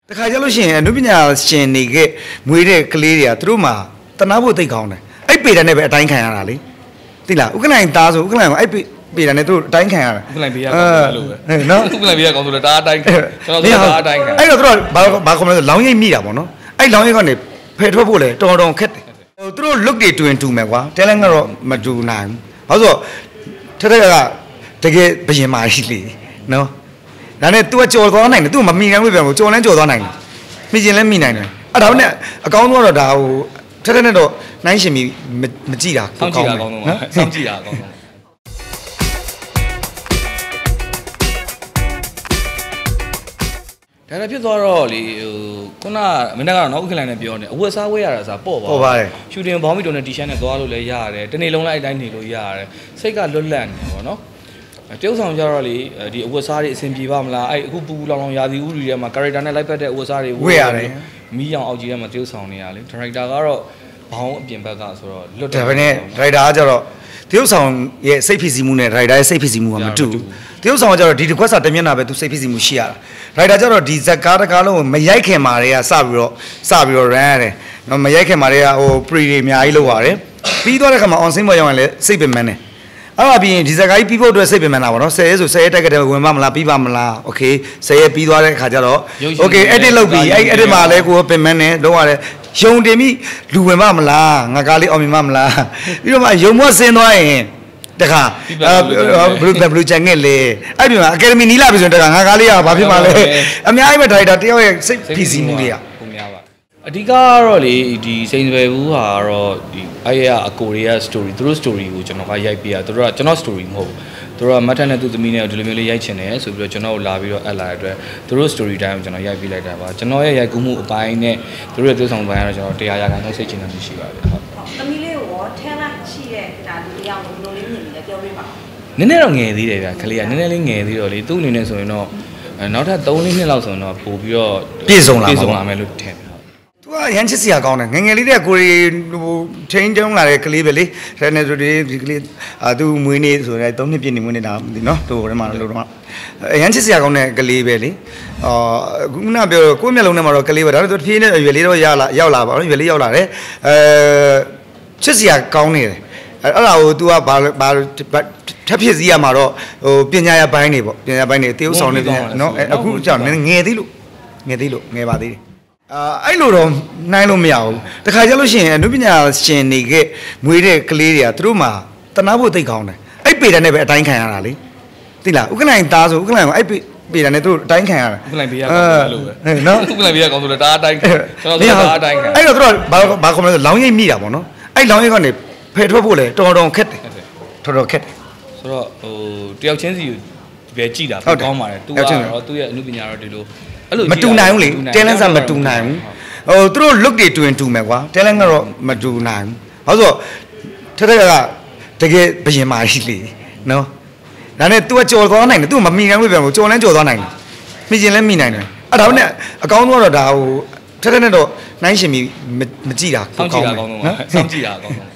တခါကျလို့ရှိရင်အနုပညာရှင်တွေကမွေးတဲ့ကလေးတွေကသူတို့မှတနာဖို့သိကောင်းတယ်အဲ့ပေတယ်နဲ့ပဲအတိုင်းခံရတာလေသိလားဥက္ကလိုင်သားဆိုဥက္ကလိုင်ကအဲ့ပေတယ်နဲ့သူတို့အတိုင်းခံရတာဥက္ကလိုင်ဘေးကကောင်းတယ်လို့ပဲနော်ဥက္ကလိုင်ဘေးကကောင်းဆိုတော့ဒါအတိုင်းခံကျွန်တော်တို့ဒါအတိုင်းခံအဲ့တော့သူတို့ဘာခေါ်မလဲလောင်းရိပ်မိတာပေါ့နော်အဲ့လောင်းရိပ်ကနေဖယ်ထွက်ဖို့လေတော်ခက်တယ်ဟိုသူတို့ look တွေတွင်တူမယ်ကွာတဲလဲကတော့မတူနိုင်ဘူးဘာလို့ဆိုတော့ထက်ကတကယ်ဘယင်မာကြီးလေနော်ဒါနဲ့ तू ကကြော်သွားနိုင်တယ် तू မမိနိုင်ဘူးပြန်လို့ကြော်လဲကြော်သွားနိုင်တယ်မိကျင်လဲမိနိုင်တယ်အဲ့ဒါနဲ့အကောင်းဆုံးတော့ဒါဟိုထက်နဲ့တော့နိုင်ရှင်ပြီးမကြည့်တာစောင့်ကြည့်တာကောင်းဆုံးနော်စောင့်ကြည့်တာကောင်းဆုံးဒါလည်းဖြစ်သွားတော့လေဟိုခုနမင်းကတော့ဥက္ကလိုင်နဲ့ပြောနေအဝတ်စားဝဲရတာဆိုပေါ့ပါတယ်ရှူတင်ဘောင်းမီတိုနဲ့တီရှပ်နဲ့သွားလို့လည်းရတယ်တနေ့လုံးလိုက်အတိုင်းနေလို့ရတယ်စိတ်ကလွတ်လပ်နေပေါ့နော်တရုပ်ဆောင်ကြတော့လေဒီအဝတ်စားတွေအဆင်ပြေပါမလားအဲ့အခုပူလောင်လောင်ရာသီဥတုတွေထဲမှာ character နဲ့လိုက်ပတ်တဲ့အဝတ်စားတွေဝေ့ရတယ်မီးရောင်အောက်ကြီးထဲမှာတရုပ်ဆောင်နေရလေ director ကတော့ဘောင်းအပြင်ဘက်ကဆိုတော့လွတ်တယ်ဒါပေမဲ့ director ကကြတော့တရုပ်ဆောင်ရဲ့စိတ်ဖြစ်စီမှုနဲ့ director ရဲ့စိတ်ဖြစ်စီမှုကမတူတရုပ်ဆောင်ကကြတော့ဒီတစ်ခွက်စာတမျက်နှာပဲသူစိတ်ဖြစ်စီမှုရှိရတာ director ကြတော့ဒီဇက်ကားတကားလုံးကိုမရိုက်ခင်မာတွေကစပြီးတော့ run ရတယ်နော်မရိုက်ခင်မာတွေကဟို pre တွေအများကြီးလုပ်ရတယ်ပြီးသွားတဲ့ခါမှာ on scene ပေါ်ရောက်ရင်လည်းစိတ်ပင်ပန်းတယ်အဲ့ဒါပြီးရင်ဒီဇက်ကားကြီးပြီးဖို့အတွက်စိတ်ပင်ပန်းတာပေါ့နော်10ရက်ဆို10ရက်တက်ကတည်းကဝင်ပါမလားပြီးပါမလား okay 10ရက်ပြီးသွားတဲ့ခါကျတော့ okay edit လုပ်ပြီးအဲ့ edit မှာလည်းကိုယ်ပင်ပန်းနေတော့ရတယ်ယုံတင်ပြီးလူဝင်ပါမလားငါကားလေးအောင်မြင်ပါမလားပြီးတော့မှယုံမဆင်းသွားရင်တခါဘလူးချန်ငယ်လေအဲ့ဒီမှာအကယ်ဒမီနီးလာပြီဆိုရင်တခါငါကားလေးကဘာဖြစ်မှလဲအများကြီးပဲဒါရိုက်တာတယောက်ရဲ့စိတ်ဖိစီးမှုတွေကပုံများပါအဓိကကတော့လေဒီစိန်စွယ်ဘူးဟာတော့ဒီအဲ့ရအကိုရီးယား story သူတို့ story ကိုကျွန်တော်ကရိုက်ပြရသူတို့ကကျွန်တော် story မဟုတ်ဘူးသူတို့ကမတ်ထန်နဲ့သူ့သမီးနဲ့ဒီလိုမျိုးလေးရိုက်ချင်တယ်ဆိုပြီးတော့ကျွန်တော်ကိုလာပြီးတော့အပ်လာတဲ့အတွက်သူတို့ story time ကိုကျွန်တော်ရိုက်ပြလိုက်တာပါကျွန်တော်ရဲ့ရိုက်ကူးမှုအပိုင်းနဲ့သူတို့ရဲ့သွေးဆောင်ပိုင်းကတော့ကျွန်တော်တရားရခိုင်နှုတ်စိတ်ချနေတာရှိပါတယ်ဟုတ်သမီးလေးကိုရောထဲလိုက်ရှိတဲ့ဒါလူတယောက်ကိုဘယ်လိုလေးမြင်လဲပြောပြပါနည်းနည်းတော့ငယ်သေးတယ်ဗျာခလေးကနည်းနည်းလေးငယ်သေးတော့လေသူ့အနေနဲ့ဆိုရင်တော့နောက်ထပ်3-4နှစ်လောက်ဆိုရင်တော့ပို့ပြီးတော့ပြည့်စုံလာမယ်လို့ထင်သူကရမ်းချစ်စရာကောင်းတယ်ငငယ်လေးတဲ့ကိုရီဟိုချင်းတုံးလာတဲ့ကလေးပဲလေဒါနဲ့ဆိုဒီကလေးသူမွေးနေဆိုတော့3နှစ်ပြည့်နေမွေးနေတာဒီနော်သူဟိုထဲမှာလို့တော့ရမ်းချစ်စရာကောင်းတဲ့ကလေးပဲလေခုနပြောကိုယ့်မျက်လုံးထဲမှာတော့ကလေးပဲဒါပေမဲ့သူတဖြည်းနဲ့ရွယ်လေးတော့ရောက်လာပါတော့ရွယ်လေးရောက်လာတယ်ချစ်စရာကောင်းနေတယ်အဲ့ဒါကို तू ကဘာထပ်ဖြစ်စည်းရမှာတော့ဟိုပညာရပိုင်းနေပေါ့ပညာရပိုင်းနေတေးဥဆောင်နေပြန်နော်အခုကြောင့်ငယ်သေးလို့ငယ်ပါသေးတယ်အဲ့လိုတော့နိုင်လို့မရဘူးတခါကျလို့ရှိရင်အနုပညာရှင်တွေကမွေးတဲ့ကလေးတွေကသူတို့မှတနာဖို့သိကောင်းတယ်အဲ့ပေတယ်နဲ့ပဲအတိုင်းခံရတာလေသိလားဥက္ကလိုင်သားဆိုဥက္ကလိုင်ကအဲ့ပေတယ်နဲ့သူတို့အတိုင်းခံရတာဥက္ကလိုင်ဘေးကကောင်းတယ်လို့ပဲနော်ဥက္ကလိုင်ဘေးကကောင်းဆိုတော့ဒါအတိုင်းခံကျွန်တော်တို့ဒါအတိုင်းခံအဲ့တော့သူတို့ဘာခေါ်မလဲလောင်းရိပ်မိတာပေါ့နော်အဲ့လောင်းရိပ်ကနေဖယ်ထွက်ဖို့လေတော်ခက်တယ်တော်ခက်တယ်ဆိုတော့ဟိုတယောက်ချင်းစီကိုပဲကြည့်တာပိုကောင်းပါတယ်သူကတော့သူ့ရဲ့အမှုပညာတော့ဒီလိုအဲ့လိုမတူနိုင်ဘူးလေတဲလန်းစားမတူနိုင်ဘူးဟိုသူတို့ look တွေတွင်တူမယ်ကွာတဲလန်းကတော့မတူနိုင်ဘူးဘာလို့ဆိုတော့ထက်ကတကယ်ဘယင်မာကြီးလေနော်ဒါနဲ့ तू ကကြော်သွားနိုင်တယ် तू မမိနိုင်ဘူးပြန်လို့ကြော်လဲကြော်သွားနိုင်တယ်မိကျင်လဲမိနိုင်တယ်အဲ့ဒါနဲ့အကောင်းဆုံးတော့ဒါဟိုထက်နဲ့တော့နိုင်ရှင်ပြီးမကြည့်တာကောင်းဆုံးနော်စောင့်ကြည့်တာကောင်းဆုံး